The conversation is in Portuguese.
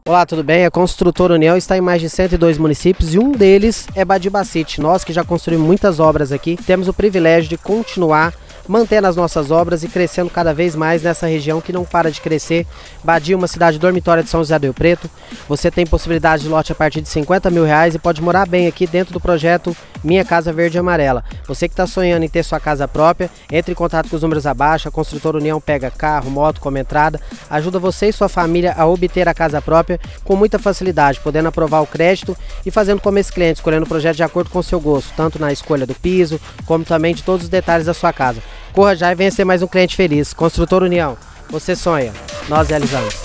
Olá, tudo bem? A Construtora União está em mais de 102 municípios e um deles é Badibacite. Nós que já construímos muitas obras aqui, temos o privilégio de continuar mantendo as nossas obras e crescendo cada vez mais nessa região que não para de crescer. Badi é uma cidade dormitória de São José do Rio Preto. Você tem possibilidade de lote a partir de R$50 mil e pode morar bem aqui dentro do projeto Minha Casa Verde e Amarela. Você que está sonhando em ter sua casa própria, entre em contato com os números abaixo. A Construtora União pega carro, moto como entrada, ajuda você e sua família a obter a casa própria com muita facilidade, podendo aprovar o crédito e fazendo como esse cliente, escolhendo o projeto de acordo com o seu gosto, tanto na escolha do piso, como também de todos os detalhes da sua casa. Corra já e venha ser mais um cliente feliz. Construtora União, você sonha, nós realizamos.